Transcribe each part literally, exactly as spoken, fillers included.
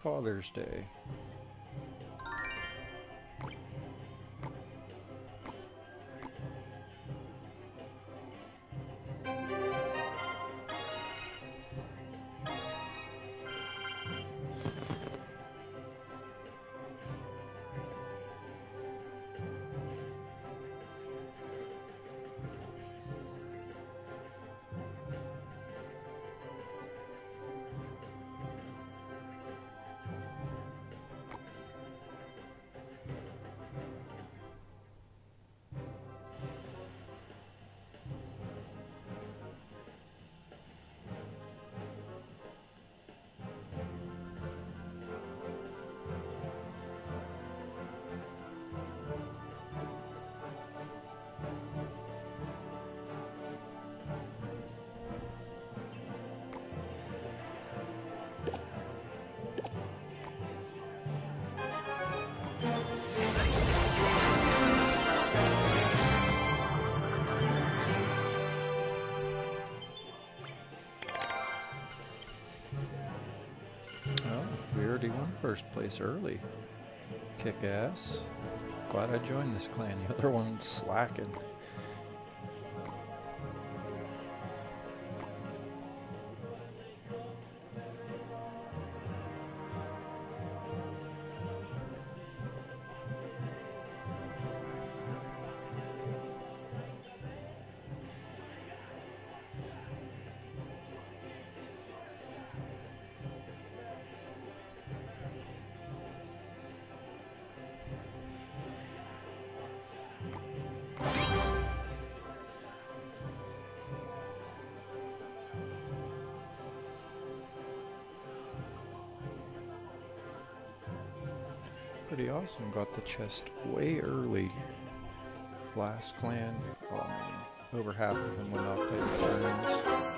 Father's Day. Won first place early. Kick ass. Glad I joined this clan. The other one's slacking. Pretty awesome. Got the chest way early. Last clan, oh man, over half of them went up in turns.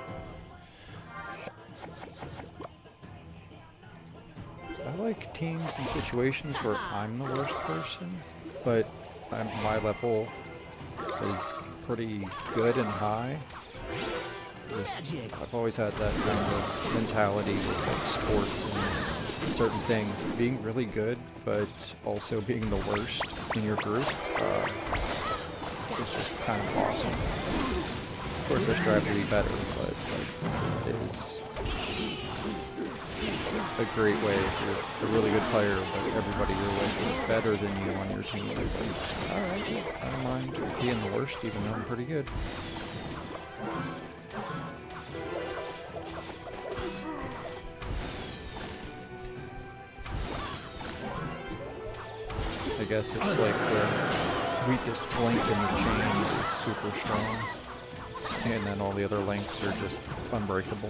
I like teams and situations where I'm the worst person, but I'm, my level is pretty good and high. Just, I've always had that kind of mentality with like sports and certain things. Being really good, but also being the worst in your group uh, is just kind of awesome. Of course, I strive to be better, but like, it is a great way if you're a really good player, but everybody you're with is better than you on your team. It's like, alright, I don't mind being the worst, even though I'm pretty good. I guess it's like the weakest link in the chain is super strong, and then all the other links are just unbreakable.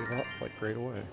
gave up like right away.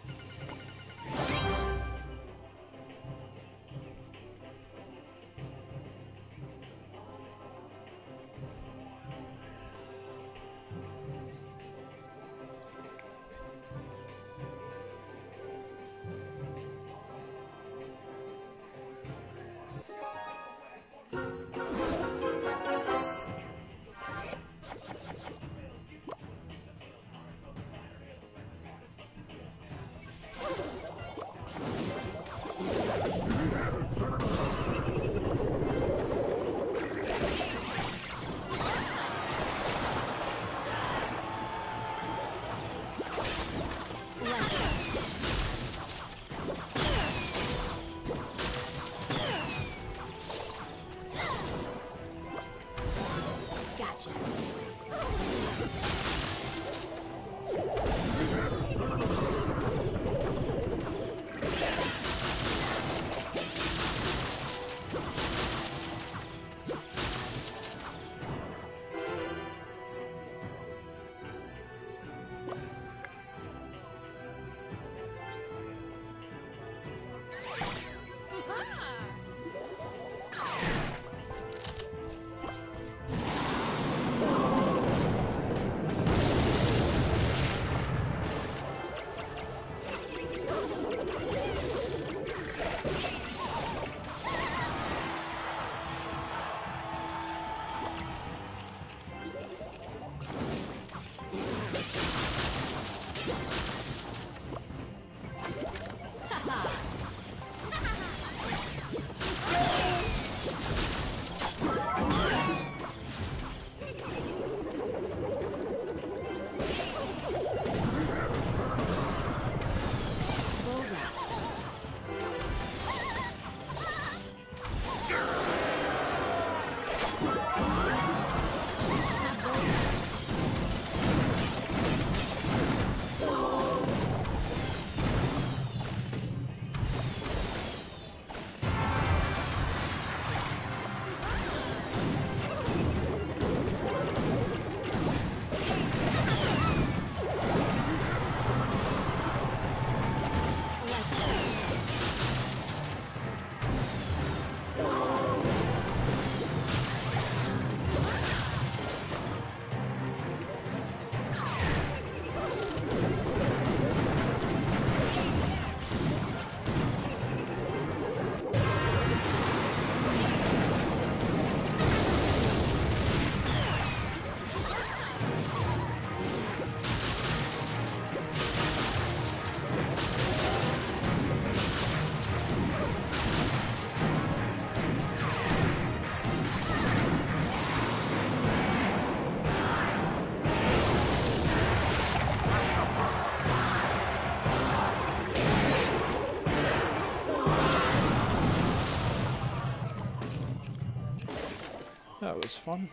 That was fun.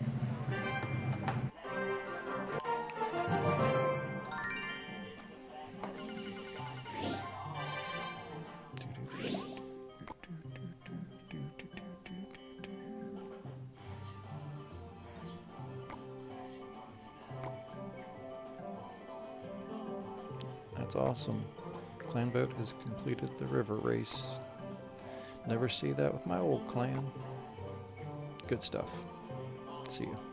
That's awesome. Clanboat has completed the river race. Never see that with my old clan. Good stuff. See you.